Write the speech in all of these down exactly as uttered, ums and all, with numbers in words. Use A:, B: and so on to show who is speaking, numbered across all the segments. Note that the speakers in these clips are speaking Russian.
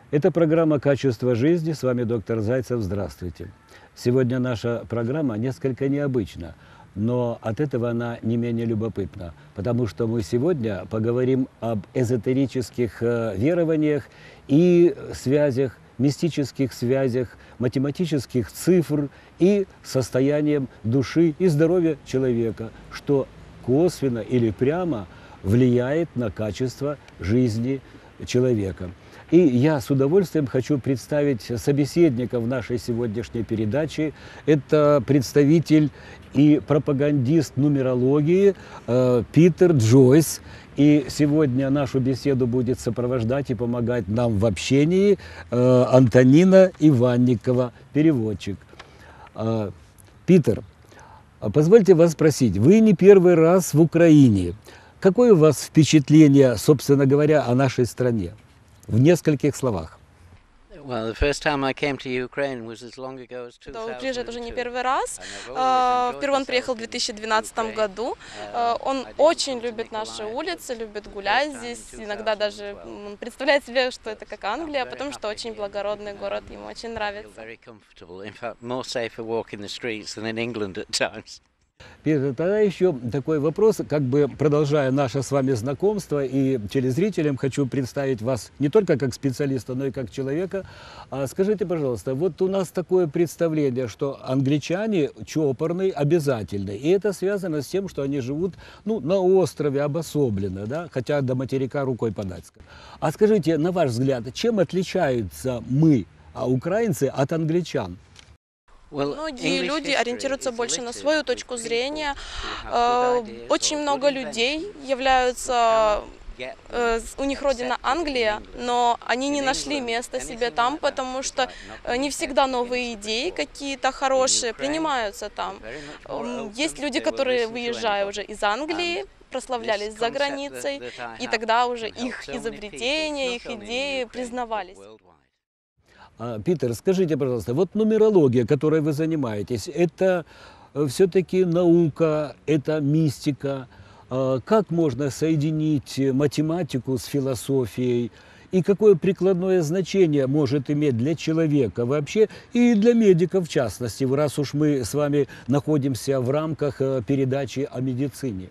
A: Это программа «Качество жизни». С вами доктор Зайцев. Здравствуйте. Сегодня наша программа несколько необычна, но от этого она не менее любопытна, потому что мы сегодня поговорим об эзотерических верованиях и связях, мистических связях, математических цифр и состоянием души и здоровья человека, что косвенно или прямо влияет на качество жизни человека. И я с удовольствием хочу представить собеседника в нашей сегодняшней передаче. Это представитель и пропагандист нумерологии э, Питер Джойс. И сегодня нашу беседу будет сопровождать и помогать нам в общении э, Антонина Иванникова, переводчик. Э, Питер, позвольте вас спросить, вы не первый раз в Украине. Какое у вас впечатление, собственно говоря, о нашей стране? В нескольких словах.
B: Да,
C: приезжает уже не первый раз. Впервые он приехал в две тысячи двенадцатом году. Он очень любит наши улицы, любит гулять здесь. Иногда даже он представляет себе, что это как Англия, потому что очень благородный город, ему очень нравится.
A: Питер, тогда еще такой вопрос, как бы продолжая наше с вами знакомство, и телезрителям хочу представить вас не только как специалиста, но и как человека. Скажите, пожалуйста, вот у нас такое представление, что англичане чопорные обязательно, и это связано с тем, что они живут ну, на острове обособленно, да, хотя до материка рукой подать. А скажите, на ваш взгляд, чем отличаются мы, украинцы, от англичан?
C: Многие люди ориентируются больше на свою точку зрения. Очень много людей являются, у них родина Англия, но они не нашли места себе там, потому что не всегда новые идеи какие-то хорошие принимаются там. Есть люди, которые, выезжая уже из Англии, прославлялись за границей, и тогда уже их изобретения, их идеи признавались.
A: Питер, скажите, пожалуйста, вот нумерология, которой вы занимаетесь, это все-таки наука, это мистика. Как можно соединить математику с философией? И какое прикладное значение может иметь для человека вообще и для медиков в частности, раз уж мы с вами находимся в рамках передачи о медицине?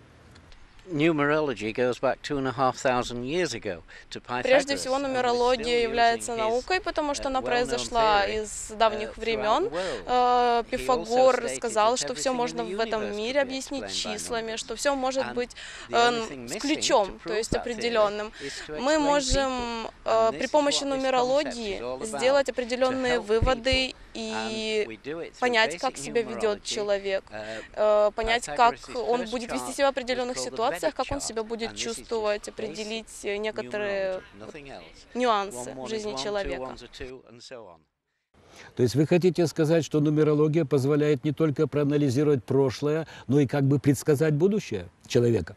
C: Прежде всего, нумерология является наукой, потому что она произошла из давних времен. Пифагор сказал, что все можно в этом мире объяснить числами, что все может быть с ключом, то есть определенным. Мы можем при помощи нумерологии сделать определенные выводы и понять, как себя ведет человек, понять, как он будет вести себя в определенных ситуациях, как он себя будет чувствовать, определить некоторые нюансы в жизни человека.
A: То есть вы хотите сказать, что нумерология позволяет не только проанализировать прошлое, но и как бы предсказать будущее человека?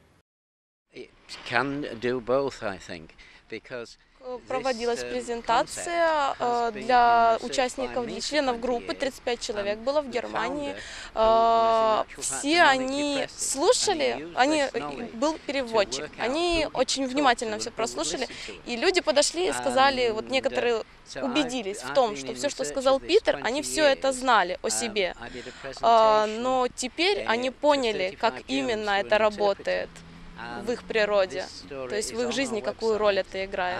C: Проводилась презентация для участников, для членов группы, тридцать пять человек было в Германии. Все они слушали, они, был переводчик, они очень внимательно все прослушали, и люди подошли и сказали, вот некоторые убедились в том, что все, что сказал Питер, они все это знали о себе, но теперь они поняли, как именно это работает в их природе, то есть в их жизни, какую роль это играет.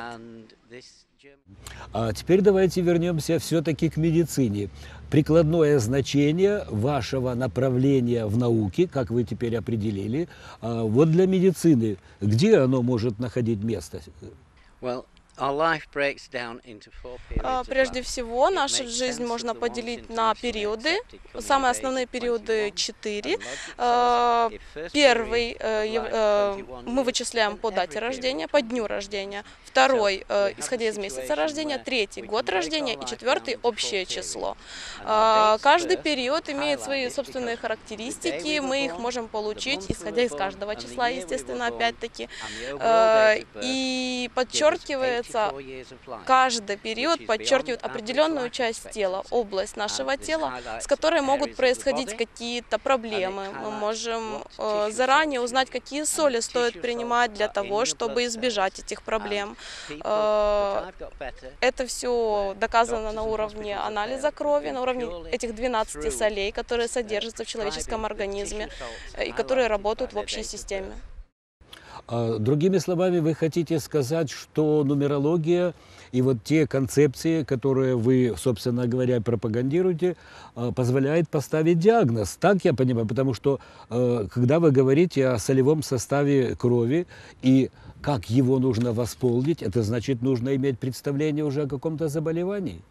A: А теперь давайте вернемся все-таки к медицине. Прикладное значение вашего направления в науке, как вы теперь определили, вот для медицины, где оно может находить место?
C: Прежде всего, нашу жизнь можно поделить на периоды. Самые основные периоды четыре. Первый мы вычисляем по дате рождения, по дню рождения. Второй, исходя из месяца рождения. Третий, год рождения. И четвертый, общее число. Каждый период имеет свои собственные характеристики. Мы их можем получить, исходя из каждого числа, естественно, опять-таки. И подчеркивается получается, каждый период подчеркивает определенную часть тела, область нашего тела, с которой могут происходить какие-то проблемы. Мы можем э, заранее узнать, какие соли стоит принимать для того, чтобы избежать этих проблем. Э, это все доказано на уровне анализа крови, на уровне этих двенадцати солей, которые содержатся в человеческом организме и которые работают в общей системе.
A: Другими словами, вы хотите сказать, что нумерология и вот те концепции, которые вы, собственно говоря, пропагандируете, позволяет поставить диагноз. Так я понимаю, потому что когда вы говорите о солевом составе крови и как его нужно восполнить, это значит, нужно иметь представление уже о каком-то заболевании.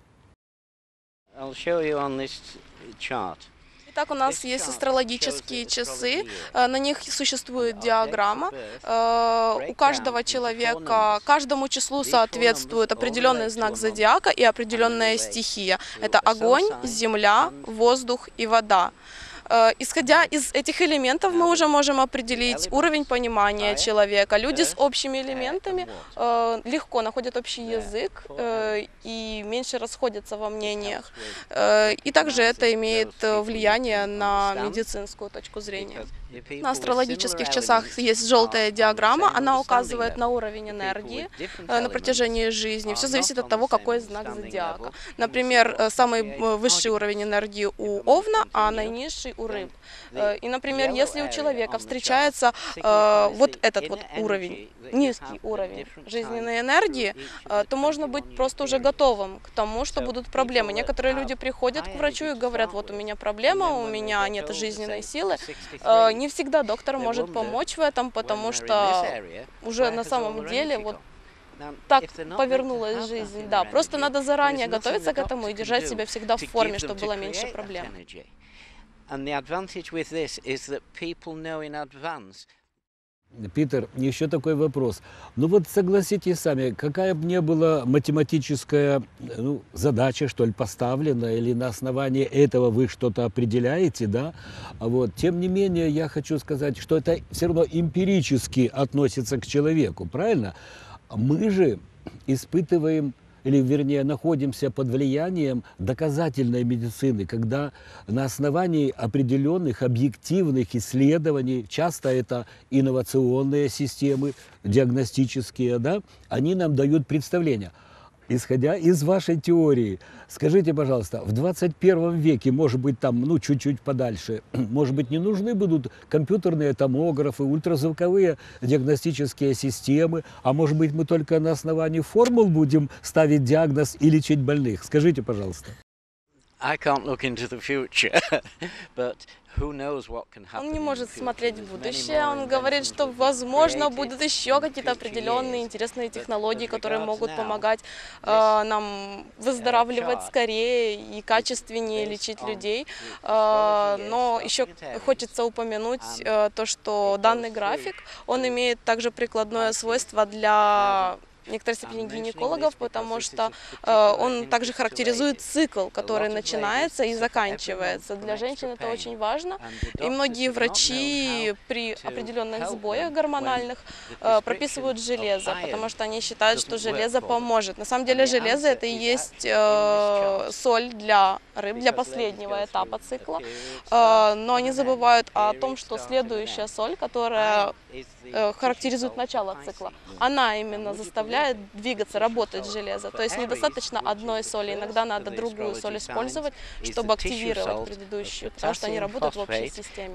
C: Итак, у нас есть астрологические часы, на них существует диаграмма. У каждого человека, каждому числу соответствует определенный знак зодиака и определенная стихия. Это огонь, земля, воздух и вода. Исходя из этих элементов, мы уже можем определить уровень понимания человека. Люди с общими элементами э, легко находят общий язык э, и меньше расходятся во мнениях. Э, и также это имеет влияние на медицинскую точку зрения. На астрологических часах есть желтая диаграмма, она указывает на уровень энергии э, на протяжении жизни. Все зависит от того, какой знак зодиака. Например, самый высший уровень энергии у Овна, а наинизший у Рыб. И, например, если у человека встречается э, вот этот вот уровень, низкий уровень жизненной энергии, э, то можно быть просто уже готовым к тому, что будут проблемы. Некоторые люди приходят к врачу и говорят, вот у меня проблема, у меня нет жизненной силы. Э, не всегда доктор может помочь в этом, потому что уже на самом деле вот так повернулась жизнь. Да, просто надо заранее готовиться к этому и держать себя всегда в форме, чтобы было меньше проблем.
A: Питер, еще такой вопрос. Ну вот согласитесь сами, какая бы ни была математическая ну, задача, что ли, поставлена, или на основании этого вы что-то определяете, да, вот, тем не менее, я хочу сказать, что это все равно эмпирически относится к человеку, правильно? Мы же испытываем, или вернее находимся под влиянием доказательной медицины, когда на основании определенных объективных исследований, часто это инновационные системы, диагностические, да, они нам дают представление. Исходя из вашей теории, скажите, пожалуйста, в двадцать первом веке, может быть, там, ну, чуть-чуть подальше, может быть, не нужны будут компьютерные томографы, ультразвуковые диагностические системы, а может быть, мы только на основании формул будем ставить диагноз и лечить больных? Скажите, пожалуйста.
C: Он не может смотреть в будущее, он говорит, что, возможно, будут еще какие-то определенные интересные технологии, которые могут помогать э, нам выздоравливать скорее и качественнее лечить людей. Э, но еще хочется упомянуть э, то, что данный график, он имеет также прикладное свойство для в некоторой степени гинекологов, потому что э, он также характеризует цикл, который начинается и заканчивается. Для женщин это очень важно, и многие врачи при определенных сбоях гормональных э, прописывают железо, потому что они считают, что железо поможет. На самом деле железо это и есть э, соль для рыб, для последнего этапа цикла, э, но они забывают о том, что следующая соль, которая э, характеризует начало цикла, она именно заставляет двигаться, работать железо. То есть недостаточно одной соли, иногда надо другую соль использовать, чтобы активировать предыдущую, потому что они работают в общей системе.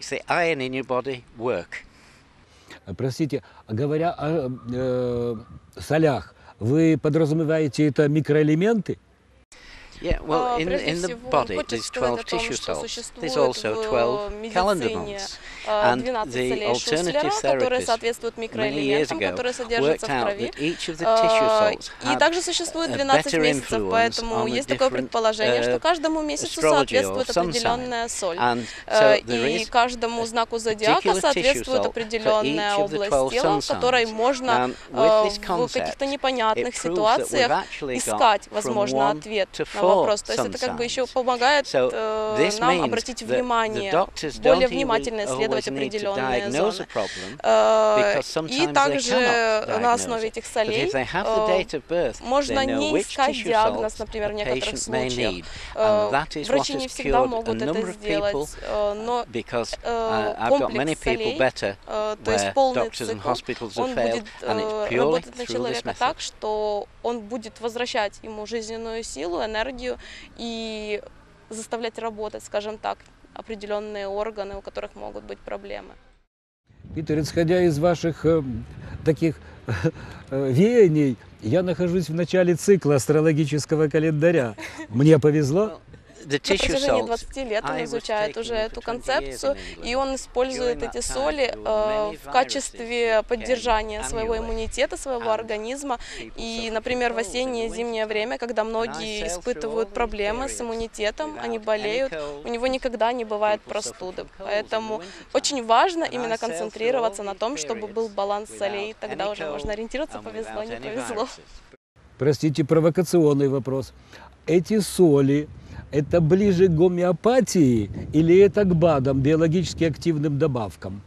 A: Простите, говоря о э, солях, вы подразумеваете это микроэлементы?
B: Yeah, well, in, in the body there's twelve tissue salts. There's also twelve calendar months. And the alternative therapists many years ago worked out that each of the tissue salts
C: had a
B: better influence on the different uh, astrology or sun sign. And so there is
C: каждому знаку зодиака соответствует определенная область тела, в которой можно в каких-то непонятных ситуациях искать, возможно, ответ на вопрос. То есть это как бы еще помогает э, нам обратить внимание, более внимательно исследовать исследовать определенные зоны. И также на основе этих солей можно не искать диагноз, например, в некоторых случаях. Врачи не всегда могут это сделать, но комплекс солей, то есть полный цикл, он будет работать на человека так, что он будет возвращать ему жизненную силу, энергию и заставлять работать, скажем так, определенные органы, у которых могут быть проблемы.
A: Питер, исходя из ваших э, таких э, веяний, я нахожусь в начале цикла астрологического календаря. Мне повезло?
C: На протяжении двадцати лет он изучает уже эту концепцию, и он использует эти соли э, в качестве поддержания своего иммунитета, своего организма. И, например, в осеннее и зимнее время, когда многие испытывают проблемы с иммунитетом, они болеют, у него никогда не бывает простуды. Поэтому очень важно именно концентрироваться на том, чтобы был баланс солей. Тогда уже можно ориентироваться, повезло, не повезло.
A: Простите, провокационный вопрос. Эти соли – это ближе к гомеопатии или это к БАДам, биологически активным добавкам?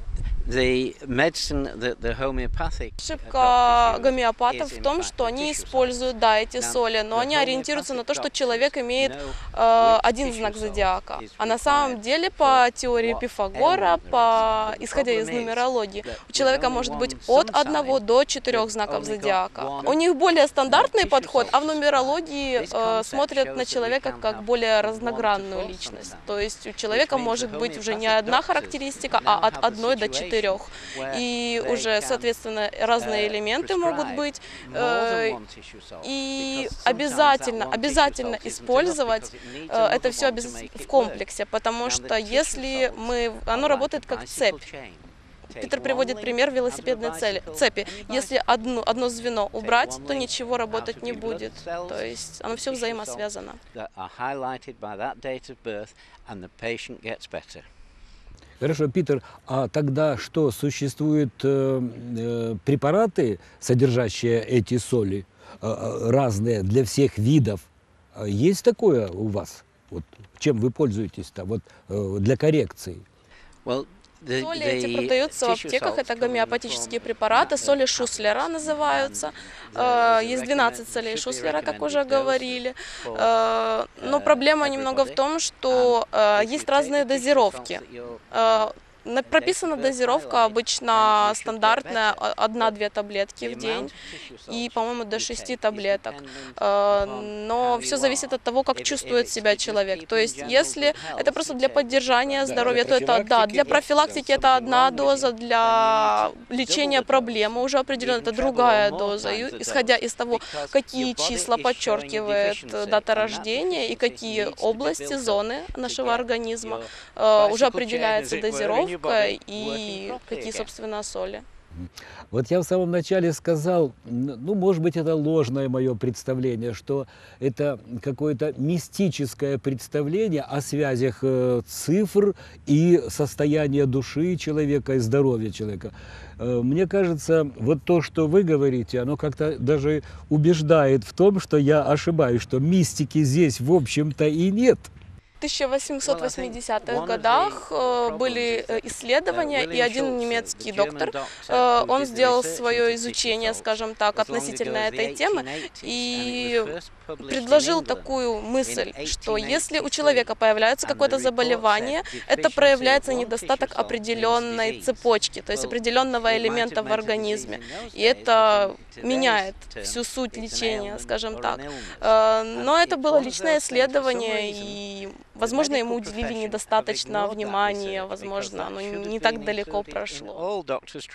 C: Ошибка гомеопатов в том, что они используют, да, эти соли, но они ориентируются на то, что человек имеет э, один знак зодиака. А на самом деле, по теории Пифагора, по, исходя из нумерологии, у человека может быть от одного до четырех знаков зодиака. У них более стандартный подход, а в нумерологии э, смотрят на человека как более разногранную личность. То есть у человека может быть уже не одна характеристика, а от одной до четырех. И уже, соответственно, разные элементы могут быть. Э, и обязательно, обязательно использовать э, это все в комплексе, потому что если мы... Оно работает как цепь. Питер приводит пример велосипедной цепи. Если одно, одно звено убрать, то ничего работать не будет. То есть оно все взаимосвязано.
A: Хорошо, Питер, а тогда что, существуют э, э, препараты, содержащие эти соли, э, разные для всех видов? Есть такое у вас? Вот, чем вы пользуетесь-то вот, э, для коррекции?
B: Well,
C: Соли эти продаются в аптеках, это гомеопатические препараты, соли Шуслера называются. Есть двенадцать солей Шуслера, как уже говорили. Но проблема немного в том, что есть разные дозировки. Прописана дозировка обычно стандартная, одна-две таблетки в день и, по-моему, до шести таблеток. Но все зависит от того, как чувствует себя человек. То есть, если это просто для поддержания здоровья, то это, да, для профилактики это одна доза, для лечения проблемы уже определенно это другая доза. И, исходя из того, какие числа подчеркивает дата рождения и какие области, зоны нашего организма, уже определяется дозировка и какие, собственно, соли.
A: Вот я в самом начале сказал, ну, может быть, это ложное мое представление, что это какое-то мистическое представление о связях цифр и состояния души человека и здоровья человека. Мне кажется, вот то, что вы говорите, оно как-то даже убеждает в том, что я ошибаюсь, что мистики здесь, в общем-то, и нет.
C: В тысяча восемьсот восьмидесятых годах были исследования, и один немецкий доктор, он сделал свое изучение, скажем так, относительно этой темы, и предложил такую мысль, что если у человека появляется какое-то заболевание, это проявляется недостаток определенной цепочки, то есть определенного элемента в организме, и это меняет всю суть лечения, скажем так. Но это было личное исследование, и, возможно, ему уделили недостаточно внимания, возможно, оно не так далеко прошло.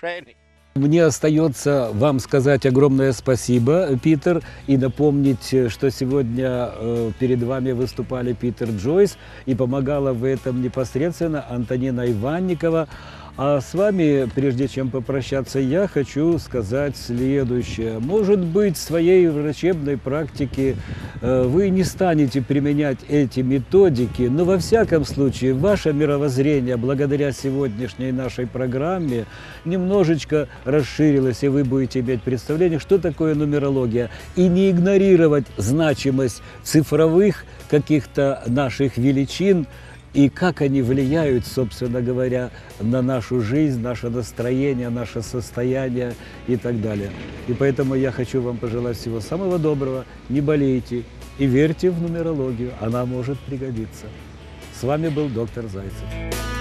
A: Мне остается вам сказать огромное спасибо, Питер, и напомнить, что сегодня э, перед вами выступали Питер Джойс, и помогала в этом непосредственно Антонина Иванникова. А с вами, прежде чем попрощаться, я хочу сказать следующее. Может быть, в своей врачебной практике э, вы не станете применять эти методики, но во всяком случае ваше мировоззрение, благодаря сегодняшней нашей программе, немножечко расширилось, и вы будете иметь представление, что такое нумерология, и не игнорировать значимость цифровых каких-то наших величин, и как они влияют, собственно говоря, на нашу жизнь, наше настроение, наше состояние и так далее. И поэтому я хочу вам пожелать всего самого доброго, не болейте и верьте в нумерологию, она может пригодиться. С вами был доктор Зайцев.